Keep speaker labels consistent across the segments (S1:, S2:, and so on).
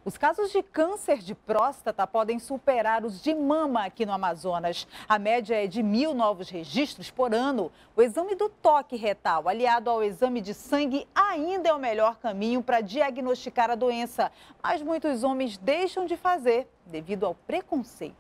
S1: Os casos de câncer de próstata podem superar os de mama aqui no Amazonas. A média é de 1.000 novos registros por ano. O exame do toque retal, aliado ao exame de sangue, ainda é o melhor caminho para diagnosticar a doença. Mas muitos homens deixam de fazer devido ao preconceito.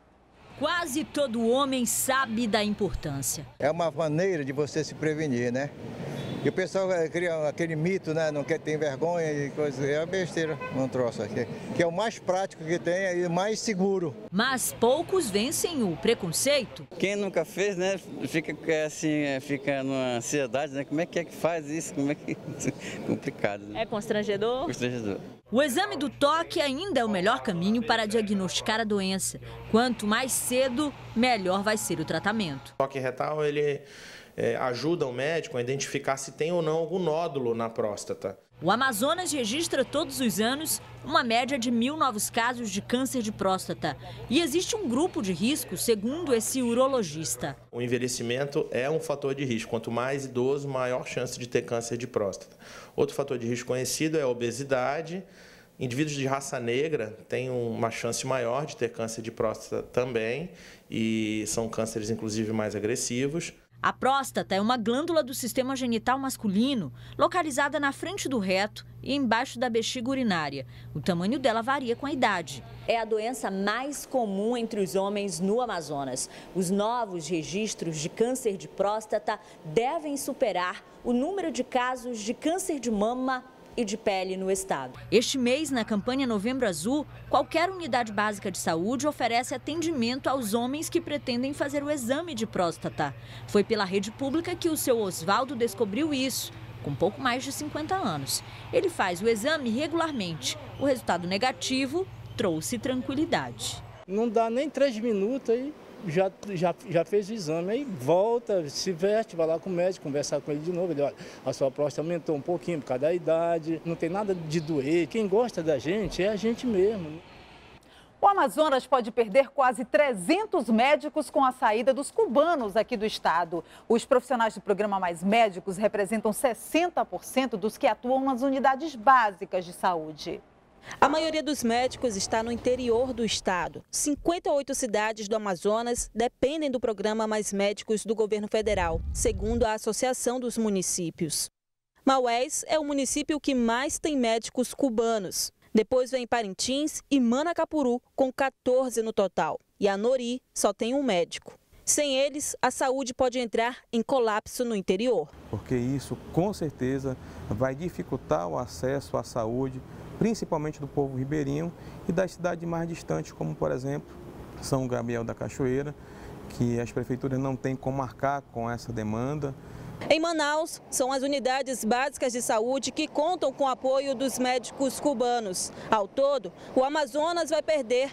S2: Quase todo homem sabe da importância.
S3: É uma maneira de você se prevenir, né? E o pessoal cria aquele mito, né? Não quer ter vergonha e coisa. É uma besteira, um troço aqui. Que é o mais prático que tem e o mais seguro.
S2: Mas poucos vencem o preconceito.
S4: Quem nunca fez, né? Fica assim, fica numa ansiedade, né? Como é que faz isso? Como é que complicado, né?
S5: É constrangedor?
S4: Constrangedor.
S2: O exame do toque ainda é o melhor caminho para diagnosticar a doença. Quanto mais cedo, melhor vai ser o tratamento.
S6: O toque retal, ele ajuda o médico a identificar se tem ou não algum nódulo na próstata.
S2: O Amazonas registra todos os anos uma média de 1.000 novos casos de câncer de próstata. E existe um grupo de risco, segundo esse urologista.
S6: O envelhecimento é um fator de risco. Quanto mais idoso, maior chance de ter câncer de próstata. Outro fator de risco conhecido é a obesidade. Indivíduos de raça negra têm uma chance maior de ter câncer de próstata também. E são cânceres, inclusive, mais agressivos.
S2: A próstata é uma glândula do sistema genital masculino, localizada na frente do reto e embaixo da bexiga urinária. O tamanho dela varia com a idade.
S5: É a doença mais comum entre os homens no Amazonas. Os novos registros de câncer de próstata devem superar o número de casos de câncer de mama e de pele no estado.
S2: Este mês, na campanha Novembro Azul, qualquer unidade básica de saúde oferece atendimento aos homens que pretendem fazer o exame de próstata. Foi pela rede pública que o seu Oswaldo descobriu isso, com pouco mais de 50 anos. Ele faz o exame regularmente. O resultado negativo trouxe tranquilidade.
S7: Não dá nem 3 minutos aí. Já fez o exame, aí volta, se veste, vai lá com o médico, conversar com ele de novo. Ele, olha, a sua próstata aumentou um pouquinho por causa da idade, não tem nada de doer. Quem gosta da gente é a gente mesmo.
S1: O Amazonas pode perder quase 300 médicos com a saída dos cubanos aqui do estado. Os profissionais do programa Mais Médicos representam 60% dos que atuam nas unidades básicas de saúde.
S8: A maioria dos médicos está no interior do estado. 58 cidades do Amazonas dependem do programa Mais Médicos do governo federal, segundo a Associação dos Municípios. Maués é o município que mais tem médicos cubanos. Depois vem Parintins e Manacapuru, com 14 no total. E Anori só tem um médico. Sem eles, a saúde pode entrar em colapso no interior.
S9: Porque isso, com certeza, vai dificultar o acesso à saúde, principalmente do povo ribeirinho e das cidades mais distantes, como, por exemplo, São Gabriel da Cachoeira, que as prefeituras não têm como marcar com essa demanda.
S8: Em Manaus, são as unidades básicas de saúde que contam com o apoio dos médicos cubanos. Ao todo, o Amazonas vai perder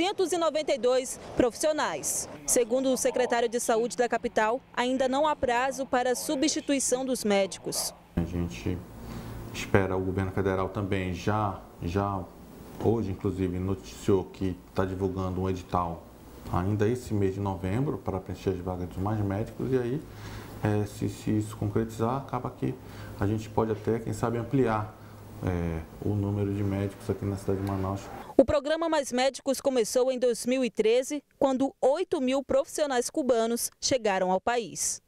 S8: 292 profissionais. Segundo o secretário de Saúde da capital, ainda não há prazo para a substituição dos médicos.
S10: A gente espera, o governo federal também já hoje, inclusive, noticiou que está divulgando um edital ainda esse mês de novembro para preencher as vagas dos mais médicos e aí, se isso concretizar, acaba que a gente pode até, quem sabe, ampliar o número de médicos aqui na cidade de Manaus.
S8: O programa Mais Médicos começou em 2013, quando 8.000 profissionais cubanos chegaram ao país.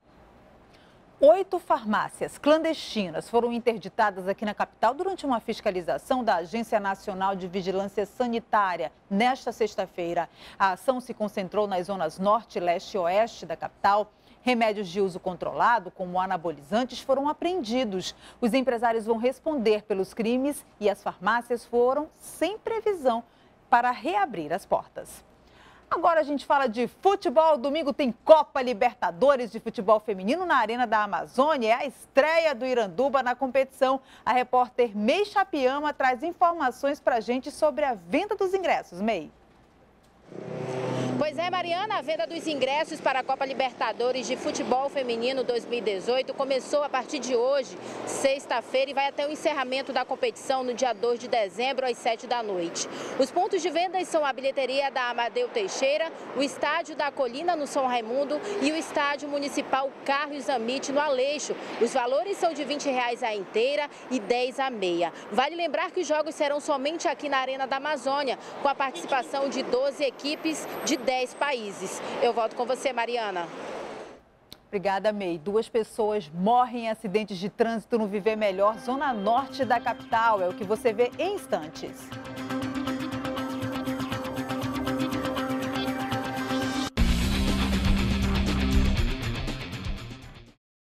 S1: 8 farmácias clandestinas foram interditadas aqui na capital durante uma fiscalização da Agência Nacional de Vigilância Sanitária nesta sexta-feira. A ação se concentrou nas zonas norte, leste e oeste da capital. Remédios de uso controlado, como anabolizantes, foram apreendidos. Os empresários vão responder pelos crimes e as farmácias foram sem previsão para reabrir as portas. Agora a gente fala de futebol. Domingo tem Copa Libertadores de futebol feminino na Arena da Amazônia. É a estreia do Iranduba na competição. A repórter Mei Chapiama traz informações para a gente sobre a venda dos ingressos. Mei.
S11: Pois é, Mariana, a venda dos ingressos para a Copa Libertadores de Futebol Feminino 2018 começou a partir de hoje, sexta-feira, e vai até o encerramento da competição no dia 2 de dezembro, às 7 da noite. Os pontos de venda são a bilheteria da Amadeu Teixeira, o estádio da Colina, no São Raimundo, e o estádio municipal Carlos Amit, no Aleixo. Os valores são de R$20 a inteira e R$10 a meia. Vale lembrar que os jogos serão somente aqui na Arena da Amazônia, com a participação de 12 equipes de 10 países. Eu volto com você, Mariana.
S1: Obrigada, May. 2 pessoas morrem em acidentes de trânsito no Viver Melhor, zona norte da capital. É o que você vê em instantes.